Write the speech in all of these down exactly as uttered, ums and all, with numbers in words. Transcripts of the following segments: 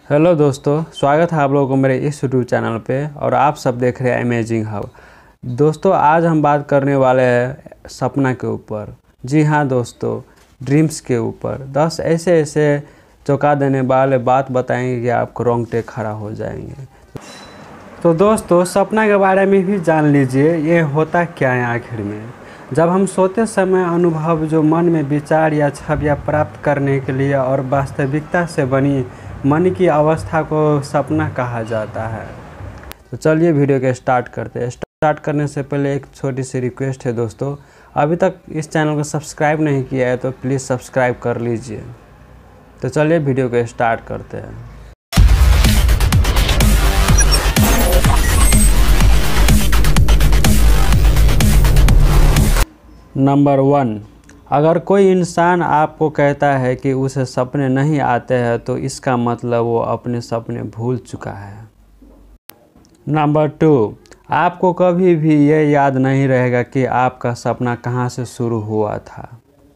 Hello दोस्तों, स्वागत है आप लोगों को मेरे इस यूट्यूब चैनल पे और आप सब देख रहे हैं अमेजिंग हब। दोस्तों, आज हम बात करने वाले हैं सपना के ऊपर। जी हाँ दोस्तों, ड्रीम्स के ऊपर दस ऐसे ऐसे चौंका देने वाले बात बताएंगे कि आपको रोंगटे खड़ा हो जाएंगे। तो दोस्तों, सपना के बारे में भी जान लीजिए, ये होता क्या है आखिर में। जब हम सोते समय अनुभव जो मन में विचार या छवियाँ प्राप्त करने के लिए और वास्तविकता से बनी मन की अवस्था को सपना कहा जाता है। तो चलिए वीडियो के स्टार्ट करते हैं। स्टार्ट करने से पहले एक छोटी सी रिक्वेस्ट है दोस्तों, अभी तक इस चैनल को सब्सक्राइब नहीं किया है तो प्लीज़ सब्सक्राइब कर लीजिए। तो चलिए वीडियो को स्टार्ट करते हैं। नंबर वन, अगर कोई इंसान आपको कहता है कि उसे सपने नहीं आते हैं तो इसका मतलब वो अपने सपने भूल चुका है। नंबर टू, आपको कभी भी ये याद नहीं रहेगा कि आपका सपना कहाँ से शुरू हुआ था।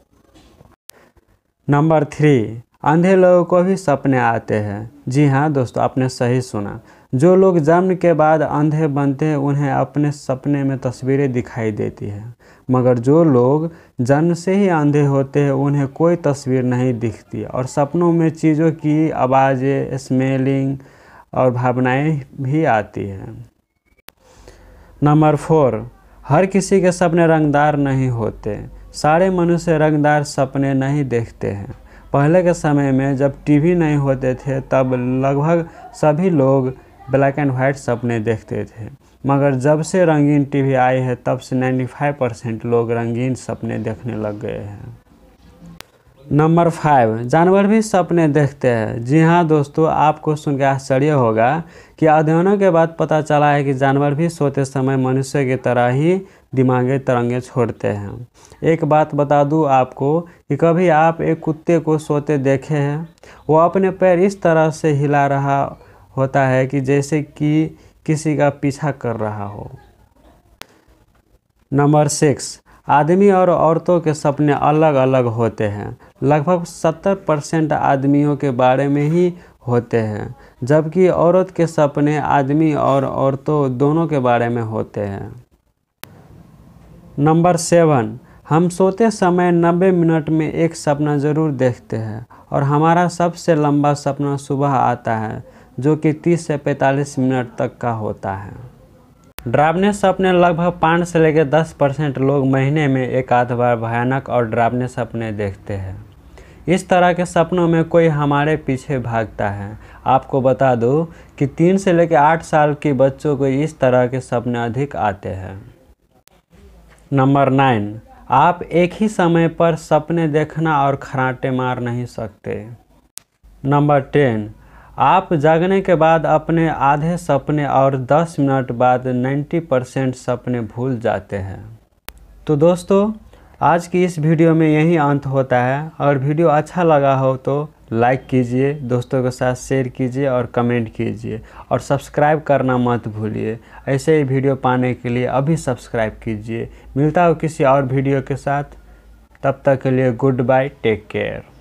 नंबर थ्री, अंधे लोगों को भी सपने आते हैं। जी हाँ दोस्तों, आपने सही सुना। जो लोग जन्म के बाद अंधे बनते हैं उन्हें अपने सपने में तस्वीरें दिखाई देती हैं, मगर जो लोग जन्म से ही अंधे होते हैं उन्हें कोई तस्वीर नहीं दिखती और सपनों में चीज़ों की आवाज़ें, स्मेलिंग और भावनाएं भी आती हैं। नंबर फोर, हर किसी के सपने रंगदार नहीं होते। सारे मनुष्य रंगदार सपने नहीं देखते हैं। पहले के समय में जब टीवी नहीं होते थे तब लगभग सभी लोग ब्लैक एंड वाइट सपने देखते थे, मगर जब से रंगीन टीवी आई है तब से पचानवे परसेंट लोग रंगीन सपने देखने लग गए हैं। नंबर फाइव, जानवर भी सपने देखते हैं। जी हाँ दोस्तों, आपको सुन के आश्चर्य होगा कि अध्ययनों के बाद पता चला है कि जानवर भी सोते समय मनुष्य की तरह ही दिमागी तरंगें छोड़ते हैं। एक बात बता दूं आपको कि कभी आप एक कुत्ते को सोते देखे हैं? वो अपने पैर इस तरह से हिला रहा होता है कि जैसे कि किसी का पीछा कर रहा हो। नंबर सिक्स, आदमी और औरतों के सपने अलग अलग होते हैं। लगभग सत्तर परसेंट आदमियों के बारे में ही होते हैं, जबकि औरत के सपने आदमी और औरतों दोनों के बारे में होते हैं। नंबर सेवन, हम सोते समय नब्बे मिनट में एक सपना ज़रूर देखते हैं और हमारा सबसे लंबा सपना सुबह आता है जो कि तीस से पैंतालीस मिनट तक का होता है। डरावने सपने लगभग पाँच से लेकर दस परसेंट लोग महीने में एक आध बार भयानक और डरावने सपने देखते हैं। इस तरह के सपनों में कोई हमारे पीछे भागता है। आपको बता दो कि तीन से लेकर आठ साल के बच्चों को इस तरह के सपने अधिक आते हैं। नंबर नाइन, आप एक ही समय पर सपने देखना और खर्राटे मार नहीं सकते। नंबर टेन, आप जागने के बाद अपने आधे सपने और दस मिनट बाद नब्बे परसेंट सपने भूल जाते हैं। तो दोस्तों, आज की इस वीडियो में यही अंत होता है। अगर वीडियो अच्छा लगा हो तो लाइक कीजिए, दोस्तों के साथ शेयर कीजिए और कमेंट कीजिए और सब्सक्राइब करना मत भूलिए। ऐसे ही वीडियो पाने के लिए अभी सब्सक्राइब कीजिए। मिलता हूँ किसी और वीडियो के साथ, तब तक के लिए गुड बाय, टेक केयर।